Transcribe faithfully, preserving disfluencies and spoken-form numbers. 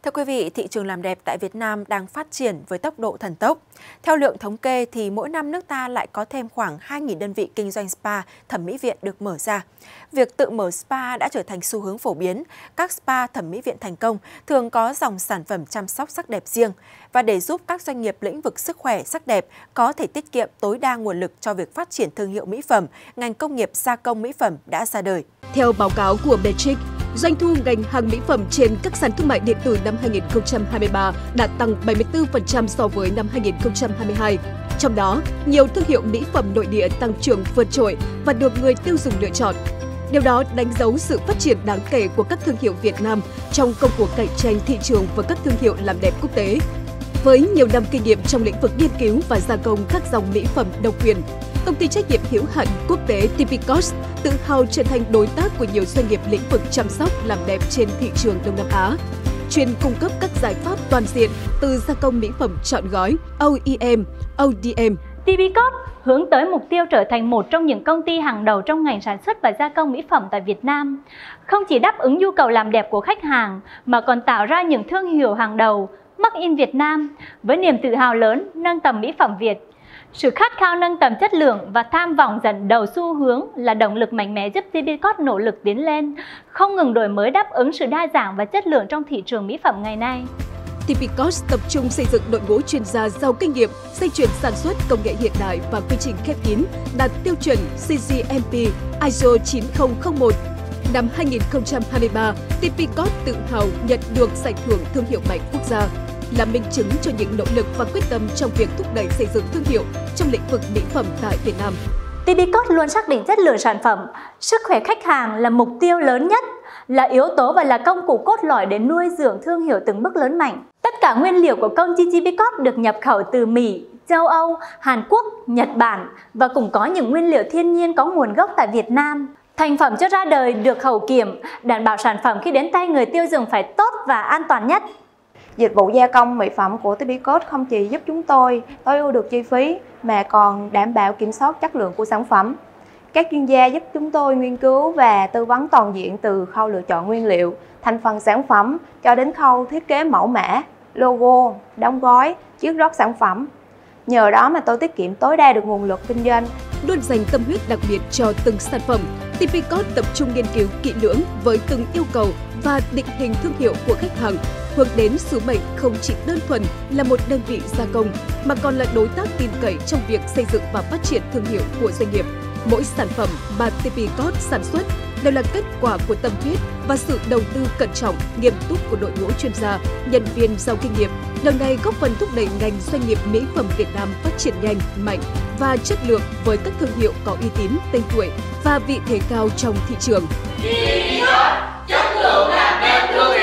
Thưa quý vị, thị trường làm đẹp tại Việt Nam đang phát triển với tốc độ thần tốc. Theo lượng thống kê thì mỗi năm nước ta lại có thêm khoảng hai nghìn đơn vị kinh doanh spa, thẩm mỹ viện được mở ra. Việc tự mở spa đã trở thành xu hướng phổ biến. Các spa thẩm mỹ viện thành công thường có dòng sản phẩm chăm sóc sắc đẹp riêng. Và để giúp các doanh nghiệp lĩnh vực sức khỏe, sắc đẹp có thể tiết kiệm tối đa nguồn lực cho việc phát triển thương hiệu mỹ phẩm, ngành công nghiệp gia công mỹ phẩm đã ra đời. Theo báo cáo của Metrics, doanh thu ngành hàng mỹ phẩm trên các sàn thương mại điện tử năm hai nghìn không trăm hai mươi ba đã tăng bảy mươi tư phần trăm so với năm hai nghìn không trăm hai mươi hai. Trong đó, nhiều thương hiệu mỹ phẩm nội địa tăng trưởng vượt trội và được người tiêu dùng lựa chọn. Điều đó đánh dấu sự phát triển đáng kể của các thương hiệu Việt Nam trong công cuộc cạnh tranh thị trường với các thương hiệu làm đẹp quốc tế. Với nhiều năm kinh nghiệm trong lĩnh vực nghiên cứu và gia công các dòng mỹ phẩm độc quyền, công ty trách nhiệm hữu hạn quốc tế Typicos tự hào trở thành đối tác của nhiều doanh nghiệp lĩnh vực chăm sóc làm đẹp trên thị trường Đông Nam Á, chuyên cung cấp các giải pháp toàn diện từ gia công mỹ phẩm trọn gói O E M, O D M. Typicos hướng tới mục tiêu trở thành một trong những công ty hàng đầu trong ngành sản xuất và gia công mỹ phẩm tại Việt Nam. Không chỉ đáp ứng nhu cầu làm đẹp của khách hàng mà còn tạo ra những thương hiệu hàng đầu Made in Việt Nam với niềm tự hào lớn nâng tầm mỹ phẩm Việt. Sự khát khao nâng tầm chất lượng và tham vọng dẫn đầu xu hướng là động lực mạnh mẽ giúp Typicos nỗ lực tiến lên, không ngừng đổi mới đáp ứng sự đa dạng và chất lượng trong thị trường mỹ phẩm ngày nay. Typicos tập trung xây dựng đội ngũ chuyên gia giàu kinh nghiệm, dây chuyền sản xuất công nghệ hiện đại và quy trình khép kín đạt tiêu chuẩn C G M P I S O chín không không một. Năm hai nghìn không trăm hai mươi ba, Typicos tự hào nhận được giải thưởng thương hiệu mạnh quốc gia, là minh chứng cho những nỗ lực và quyết tâm trong việc thúc đẩy xây dựng thương hiệu trong lĩnh vực mỹ phẩm tại Việt Nam. Typicos luôn xác định chất lượng sản phẩm, sức khỏe khách hàng là mục tiêu lớn nhất, là yếu tố và là công cụ cốt lõi để nuôi dưỡng thương hiệu từng bước lớn mạnh. Tất cả nguyên liệu của công ty Typicos được nhập khẩu từ Mỹ, châu Âu, Hàn Quốc, Nhật Bản và cũng có những nguyên liệu thiên nhiên có nguồn gốc tại Việt Nam. Thành phẩm cho ra đời được hậu kiểm, đảm bảo sản phẩm khi đến tay người tiêu dùng phải tốt và an toàn nhất. Dịch vụ gia công mỹ phẩm của Typicos không chỉ giúp chúng tôi tối ưu được chi phí mà còn đảm bảo kiểm soát chất lượng của sản phẩm. Các chuyên gia giúp chúng tôi nghiên cứu và tư vấn toàn diện từ khâu lựa chọn nguyên liệu, thành phần sản phẩm cho đến khâu thiết kế mẫu mã, logo, đóng gói, chiết rót sản phẩm. Nhờ đó mà tôi tiết kiệm tối đa được nguồn lực kinh doanh. Luôn dành tâm huyết đặc biệt cho từng sản phẩm, Typicos tập trung nghiên cứu kỹ lưỡng với từng yêu cầu và định hình thương hiệu của khách hàng, hướng đến sứ mệnh không chỉ đơn thuần là một đơn vị gia công mà còn là đối tác tin cậy trong việc xây dựng và phát triển thương hiệu của doanh nghiệp. Mỗi sản phẩm mà Typicos sản xuất đều là kết quả của tâm huyết và sự đầu tư cẩn trọng, nghiêm túc của đội ngũ chuyên gia, nhân viên giàu kinh nghiệm. Điều này góp phần thúc đẩy ngành doanh nghiệp mỹ phẩm Việt Nam phát triển nhanh, mạnh và chất lượng với các thương hiệu có uy tín, tên tuổi và vị thế cao trong thị trường. Typicos, chất lượng làm đẹp thương hiệu.